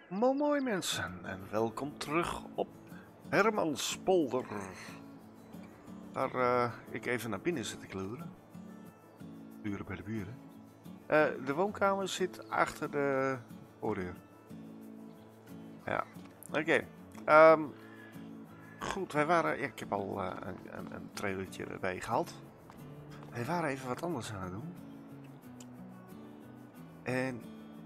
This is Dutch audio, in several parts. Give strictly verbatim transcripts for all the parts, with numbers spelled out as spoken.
Mo- Mooi mensen en welkom terug op Hermanspolder. Waar uh, ik even naar binnen zit te kleuren. Buren bij de buren. Uh, de woonkamer zit achter de voordeur. Ja, oké. Okay. Um, goed, wij waren... Ja, ik heb al uh, een, een, een trailertje erbij gehaald. Wij waren even wat anders aan het doen. En...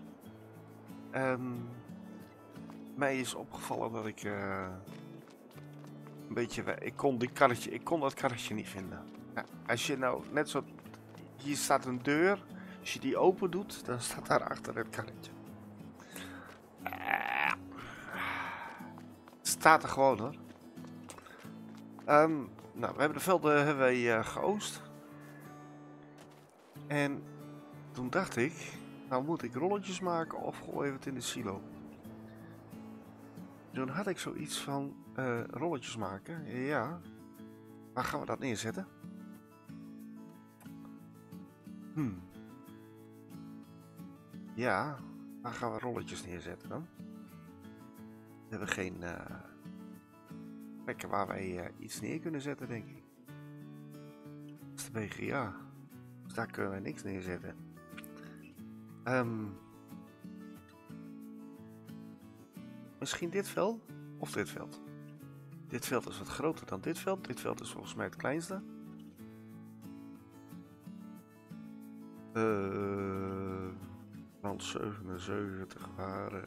Um, mij is opgevallen dat ik... Uh, een beetje, ik kon, die karretje, ik kon dat karretje niet vinden. Ja, als je nou net zo, hier staat een deur, als je die open doet, dan staat daar achter het karretje. Het staat er gewoon hoor. Um, nou, we hebben de velden hebben wij, uh, geoost. En toen dacht ik, nou moet ik rolletjes maken of gooi even het in de silo. Toen had ik zoiets van uh, rolletjes maken. Ja, waar gaan we dat neerzetten? Hmm. Ja, waar gaan we rolletjes neerzetten dan? We hebben geen uh, plekken waar wij uh, iets neer kunnen zetten, denk ik. Dat is de B G A. Dus daar kunnen we niks neerzetten. Um, misschien dit veld of dit veld. Dit veld is wat groter dan dit veld. Dit veld is volgens mij het kleinste. Uh, land zevenenzeventig waren.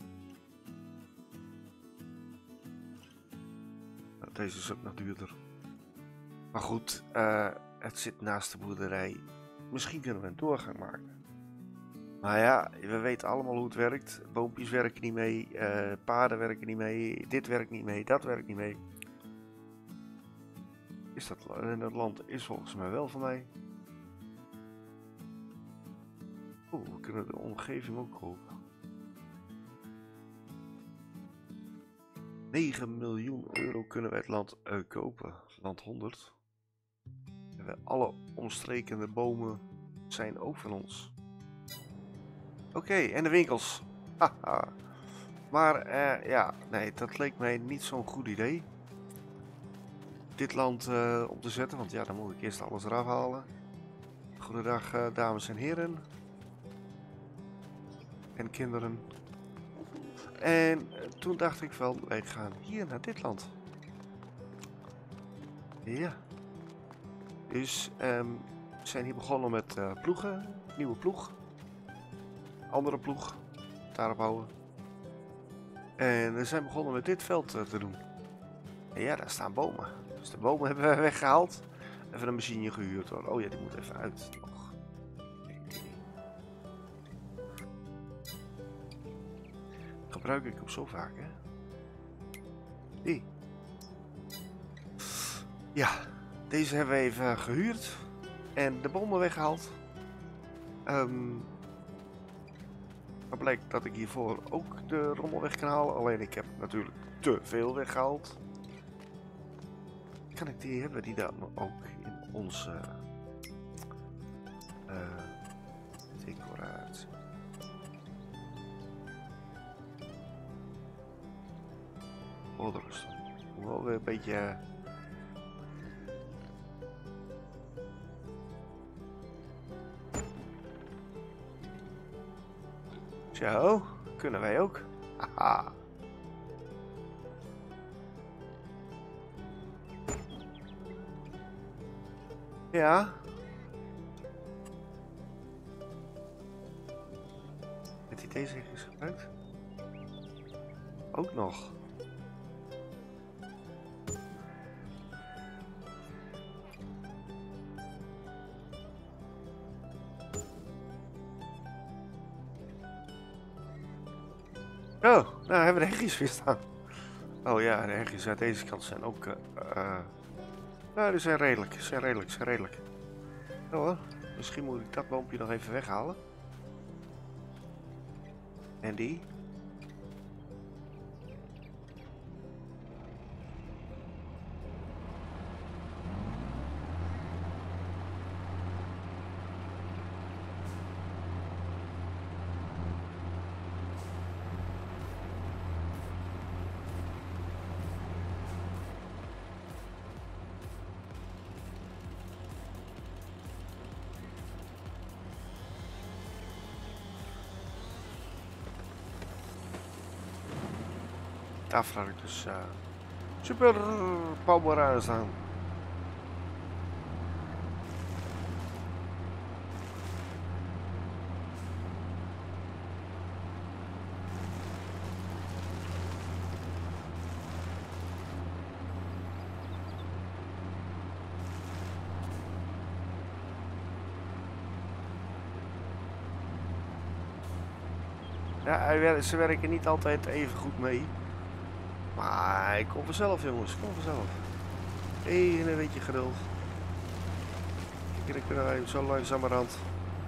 Nou, deze is ook nog duurder. Maar goed, uh, het zit naast de boerderij. Misschien kunnen we een doorgang maken. Maar ja, we weten allemaal hoe het werkt. Boompjes werken niet mee, uh, paarden werken niet mee, dit werkt niet mee, dat werkt niet mee. Is dat, en dat land is volgens mij wel van mij. Oeh, we kunnen de omgeving ook kopen. negen miljoen euro kunnen wij het land uh, kopen. Land honderd. En alle omstrekende bomen zijn ook van ons. Oké, okay, en de winkels. Haha. Maar uh, ja, nee, dat leek mij niet zo'n goed idee. Dit land uh, op te zetten, want ja, dan moet ik eerst alles eraf halen. Goedendag, uh, dames en heren. En kinderen. En uh, toen dacht ik wel, wij gaan hier naar dit land. Ja. Dus um, we zijn hier begonnen met uh, ploegen. Nieuwe ploeg. Andere ploeg. Daarop houden. En we zijn begonnen met dit veld uh, te doen. En ja, daar staan bomen. Dus de bomen hebben we weggehaald. Even een machine gehuurd hoor. Oh ja, die moet even uit nog. Gebruik ik hem zo vaak, hè? Die. Ja, deze hebben we even gehuurd. En de bomen weggehaald. Um, dan blijkt dat ik hiervoor ook de rommel weg kan halen. Alleen ik heb natuurlijk te veel weggehaald. Kan ik die hebben die dan ook in onze uh, decoratie. Odrust. Wel weer een beetje. Zo, kunnen wij ook. Haha. Ja. Heeft hij deze eens gebruikt? Ook nog. Oh, nou hebben we de heggies weer staan. Oh ja, de heggies uit deze kant zijn ook... Uh, uh, nou, die zijn redelijk, zijn redelijk, zijn redelijk. Ja hoor, misschien moet ik dat boompje nog even weghalen. En die. Daarvoor had ik dus uh, super power aan staan. Ja, ze werken niet altijd even goed mee. Maar ik kom vanzelf, jongens. Ik kom vanzelf. Even een beetje geduld. Kijk, dan kunnen wij zo langzamerhand.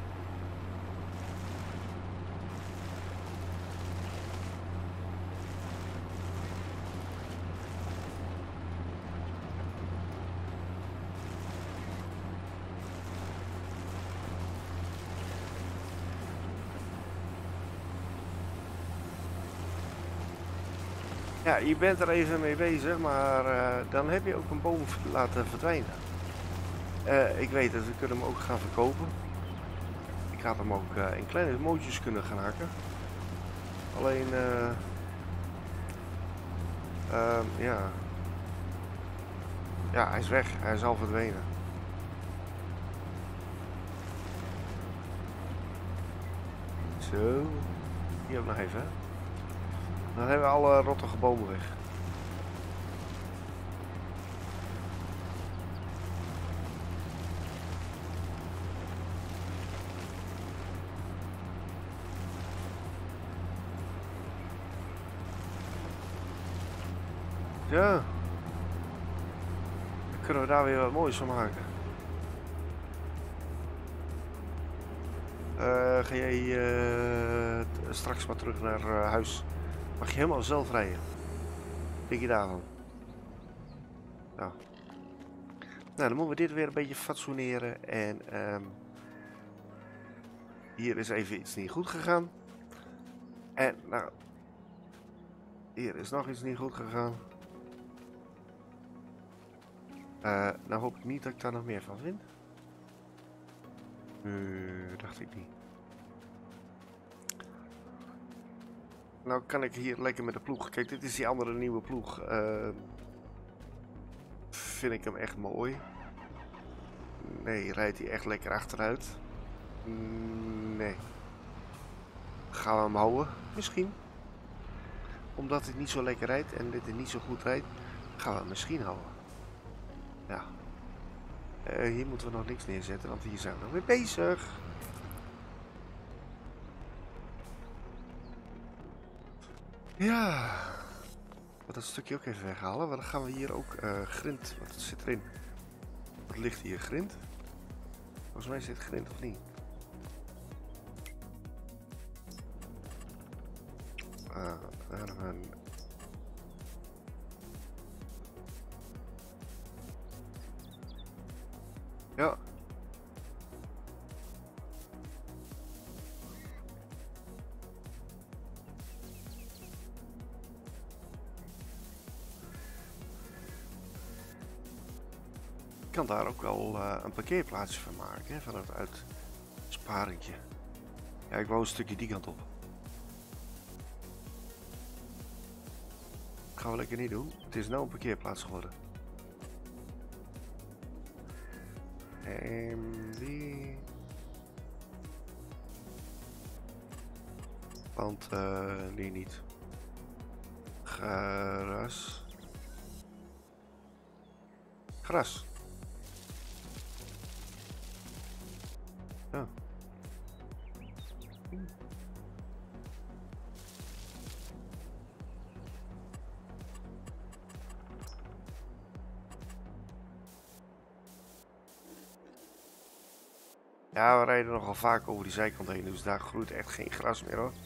Ja, je bent er even mee bezig, maar uh, dan heb je ook een boom laten verdwijnen. Uh, ik weet dat we kunnen hem ook gaan verkopen. Ik had hem ook uh, in kleine mootjes kunnen gaan hakken. Alleen, uh, uh, ja. Ja, hij is weg. Hij is al verdwenen. Zo. Hier ook nog even, hè. Dan hebben we alle rottige bomen weg. Ja. Dan kunnen we daar weer wat moois van maken. Uh, ga jij uh, straks maar terug naar uh, huis. Mag je helemaal zelf rijden. Denk je daarvan? Nou. Nou, dan moeten we dit weer een beetje fatsoeneren. En um, hier is even iets niet goed gegaan. En nou, hier is nog iets niet goed gegaan. Uh, nou hoop ik niet dat ik daar nog meer van vind. Uh, dacht ik niet. Nou kan ik hier lekker met de ploeg. Kijk, dit is die andere nieuwe ploeg. Uh, vind ik hem echt mooi. Nee, rijdt hij echt lekker achteruit? Nee. Gaan we hem houden? Misschien. Omdat hij niet zo lekker rijdt en dit niet zo goed rijdt, gaan we hem misschien houden. Ja. Uh, hier moeten we nog niks neerzetten, want hier zijn we nog weer bezig. Ja. Wat dat stukje ook even weghalen. Want dan gaan we hier ook uh, grind. Wat zit erin? Wat ligt hier? Grind? Volgens mij zit grind of niet? Uh, een... Ja. Ik kan daar ook wel uh, een parkeerplaatsje van maken, hè, van het uitsparingje. Ja, ik wou een stukje die kant op. Dat gaan we lekker niet doen. Het is nou een parkeerplaats geworden. En die... Want uh, die niet. Gras. Gras. Ja. Hm. Ja, we rijden nogal vaak over die zijkant heen, dus daar groeit echt geen gras meer, hoor.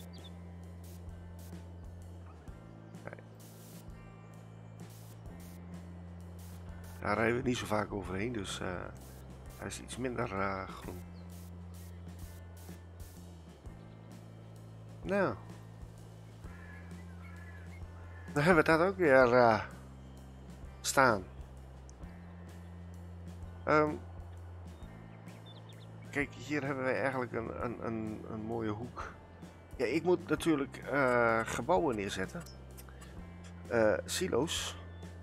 Nee. Daar rijden we niet zo vaak overheen, dus uh, hij is iets minder uh, groen. Nou. Dan hebben we dat ook weer uh, staan. Um, Kijk, hier hebben wij eigenlijk een, een, een, een mooie hoek. Ja, ik moet natuurlijk uh, gebouwen neerzetten. uh, silo's.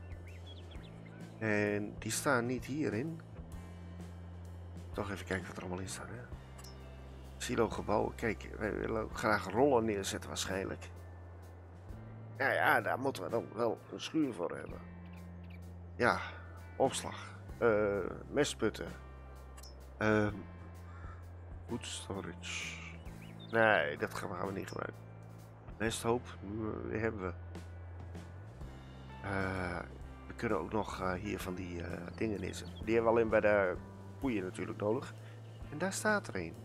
En die staan niet hierin. Toch even kijken wat er allemaal in staat. Hè? Silo gebouwen. Kijk, wij willen ook graag rollen neerzetten waarschijnlijk. Ja, ja, daar moeten we dan wel een schuur voor hebben. Ja, opslag. Uh, mestputten. Uh, food storage. Nee, dat gaan we, gaan we niet gebruiken. Mesthoop, die hebben we. Uh, we kunnen ook nog uh, hier van die uh, dingen neerzetten. Die hebben we alleen bij de koeien natuurlijk nodig. En daar staat er een.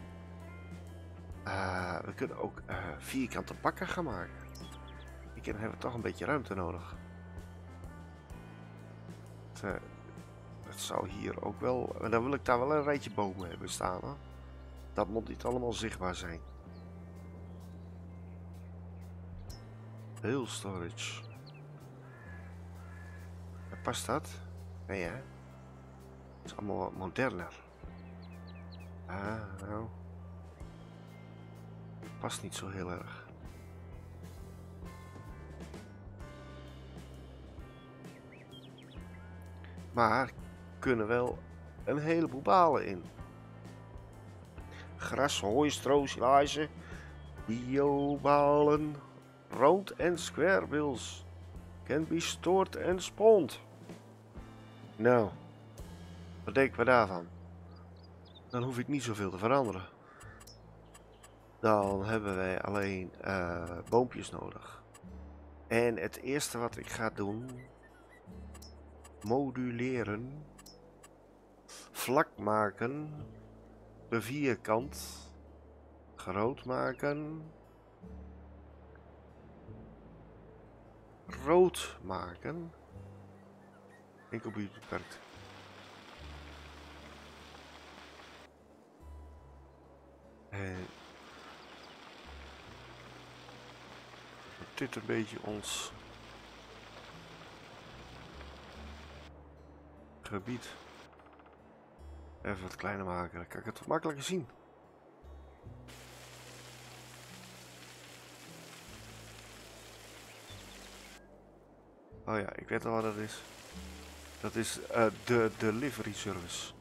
Uh, we kunnen ook uh, vierkante bakken gaan maken. Ik dan hebben we toch een beetje ruimte nodig. Het, uh, dat zou hier ook wel... En dan wil ik daar wel een rijtje bomen hebben staan. Hè? Dat moet niet allemaal zichtbaar zijn. Heel storage. Ja, past dat? Nee hè? Het is allemaal wat moderner. Ah, nou. Past niet zo heel erg. Maar kunnen wel een heleboel balen in. Gras, hooi, stro, silage, biobalen, round en square bills can be stored and spawned. Nou, wat denken we daarvan? Dan hoef ik niet zoveel te veranderen. Dan hebben wij alleen uh, boompjes nodig. En het eerste wat ik ga doen, moduleren, vlak maken, de vierkant, groot maken, rood maken. En computer beperkt. En dit een beetje ons gebied even wat kleiner maken, dan kan ik het wat makkelijker zien. Oh ja, ik weet al wat dat is. Dat is uh, de delivery service.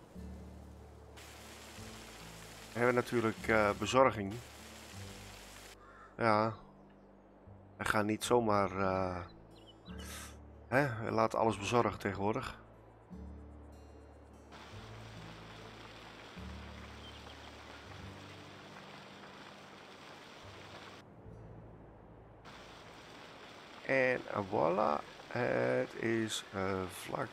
We hebben natuurlijk uh, bezorging. Ja. We gaan niet zomaar... Uh, hè, we laten alles bezorgen tegenwoordig. En voilà. Het is uh, vlak.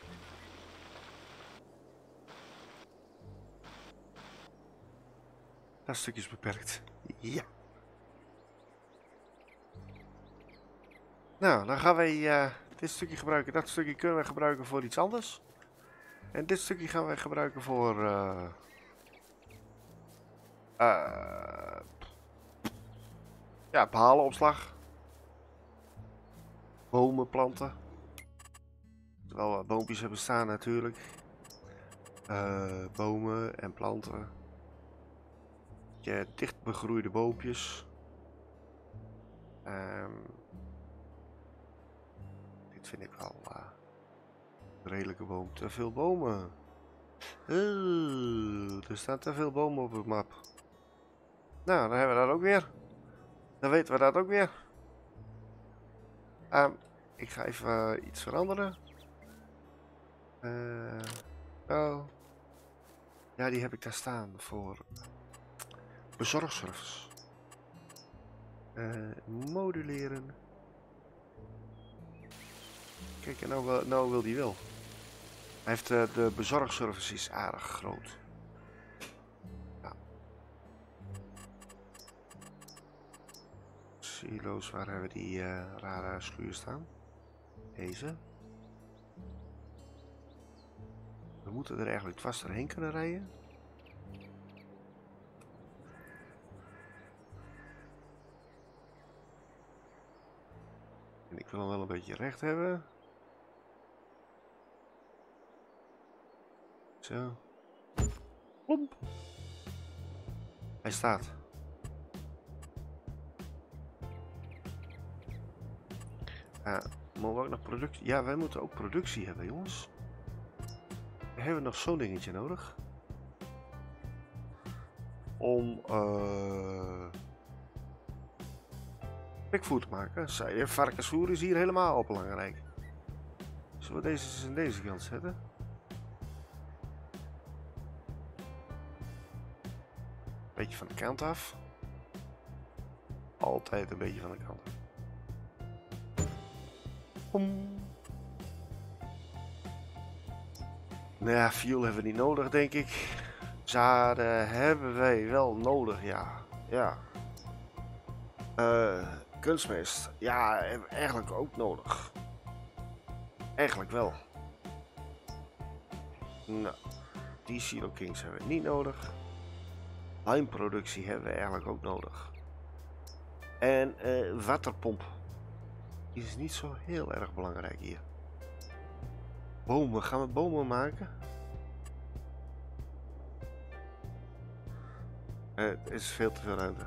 Dat stukje is beperkt. Ja. Nou, dan gaan wij uh, dit stukje gebruiken. Dat stukje kunnen we gebruiken voor iets anders. En dit stukje gaan we gebruiken voor... Uh, uh, ja, balenopslag. Bomen planten. Terwijl we boompjes hebben staan natuurlijk. Uh, bomen en planten. Ja, dicht begroeide boompjes. Um, dit vind ik wel uh, een redelijke boom. Te veel bomen. Uh, er staan te veel bomen op de map. Nou, dan hebben we dat ook weer. Dan weten we dat ook weer. Um, ik ga even uh, iets veranderen. Uh, oh. Ja, die heb ik daar staan voor bezorgservice. Uh, moduleren. Kijk, en nou, nou wil die wel. Hij heeft uh, de bezorgservice is aardig groot. Ja. Silo's, waar hebben we die uh, rare schuur staan? Deze. We moeten er eigenlijk vast doorheen kunnen rijden. En ik wil hem wel een beetje recht hebben. Zo. Plomp. Hij staat. Uh, moeten we ook nog productie? Ja, wij moeten ook productie hebben, jongens. We hebben nog zo'n dingetje nodig. Om uh, pikvoer te maken. Varkensvoer is hier helemaal belangrijk. Zullen we deze eens aan deze kant zetten? Beetje van de kant af. Altijd een beetje van de kant af. Om. Nou ja, fuel hebben we niet nodig, denk ik. Zaden hebben wij wel nodig, ja. Ja. Uh, kunstmest. Ja, hebben we eigenlijk ook nodig. Eigenlijk wel. Nou, die Silo Kings hebben we niet nodig. Lijmproductie hebben we eigenlijk ook nodig. En uh, waterpomp. Die is niet zo heel erg belangrijk hier. Bomen. Gaan we bomen maken? Uh, het is veel te veel ruimte.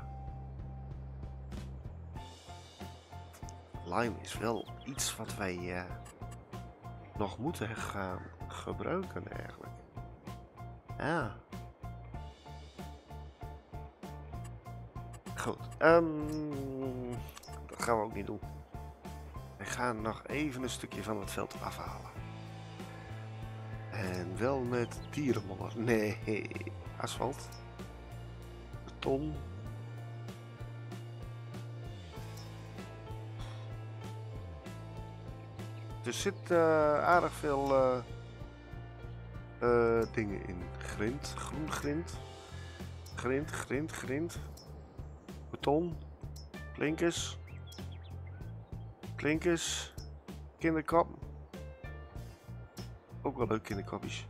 Lime is wel iets wat wij uh, nog moeten gaan gebruiken eigenlijk. Ja. Goed. Um, dat gaan we ook niet doen. We gaan nog even een stukje van het veld afhalen. En wel met dierenmodder. Nee, asfalt. Beton. Er zit uh, aardig veel uh, uh, dingen in. Grind, groen grind. Grind, grind, grind. Beton. Klinkers. Klinkers. Kinderkap. Ook wel leuk, kinderkapjes.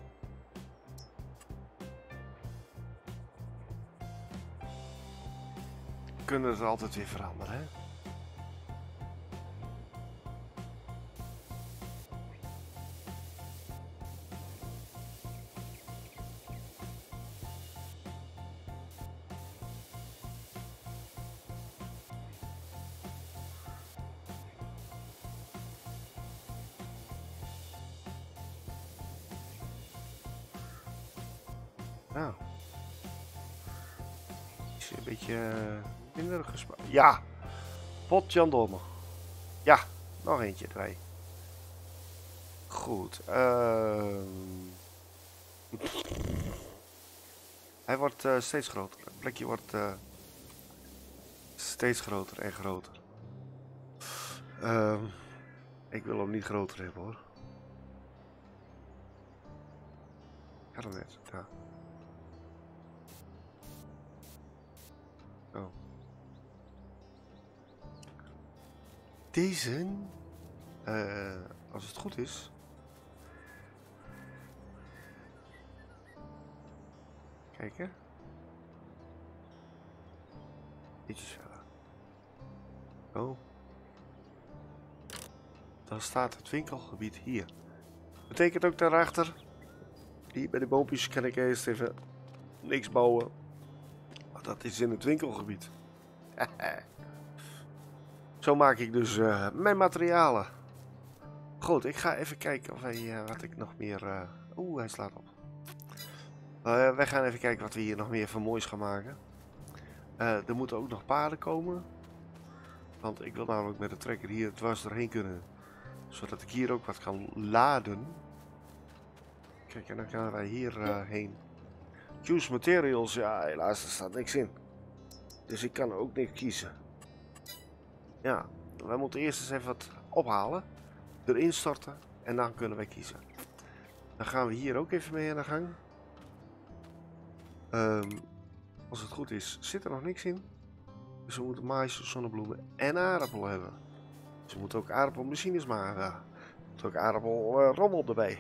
Kunnen ze altijd weer veranderen, hè? Nou, is een beetje minder gespaard. Ja, potjandomme. Ja, nog eentje erbij. Goed. Uh... Hij wordt uh, steeds groter. Het plekje wordt uh, steeds groter en groter. Uh... Ik wil hem niet groter hebben, hoor. Ja, dan net. Ja. Oh. Deze, uh, als het goed is. Kijken. Ietsjes verder. Oh. Dan staat het winkelgebied hier. Betekent ook daarachter. Hier bij de boompjes kan ik eerst even niks bouwen. Maar dat is in het winkelgebied. Zo maak ik dus uh, mijn materialen. Goed, ik ga even kijken of wij, uh, wat ik nog meer... Uh... Oeh, hij slaat op. Uh, wij gaan even kijken wat we hier nog meer van moois gaan maken. Uh, er moeten ook nog paden komen. Want ik wil namelijk met de trekker hier dwars doorheen kunnen. Zodat ik hier ook wat kan laden. Kijk, en dan gaan wij hier uh, heen. Choose materials, ja helaas, er staat niks in. Dus ik kan ook niks kiezen. Ja, wij moeten eerst eens even wat ophalen. Erin storten en dan kunnen wij kiezen. Dan gaan we hier ook even mee aan de gang. Um, als het goed is, zit er nog niks in. Dus we moeten maïs, zonnebloemen en aardappelen hebben. Dus we moeten ook aardappelmachines maken. We moeten ook aardappelrommel uh, erbij.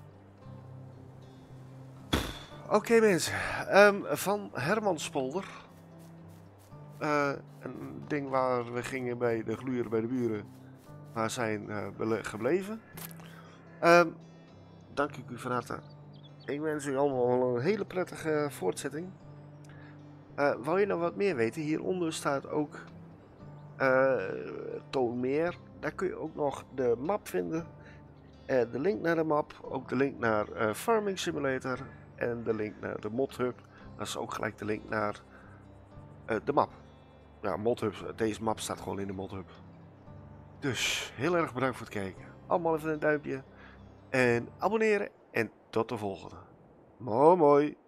Oké okay, mensen, um, van Hermanspolder. Uh, een ding waar we gingen bij de gluren bij de buren. Maar zijn uh, gebleven. Um, dank ik u van harte. Ik wens u allemaal een hele prettige voortzetting. Uh, wou je nou wat meer weten? Hieronder staat ook uh, toon meer. daar kun je ook nog de map vinden. Uh, de link naar de map, ook de link naar uh, Farming Simulator en de link naar de ModHub. Dat is ook gelijk de link naar uh, de map. Ja, ModHub, deze map staat gewoon in de ModHub. Dus heel erg bedankt voor het kijken. Allemaal even een duimpje en abonneren en tot de volgende. Mooi mooi.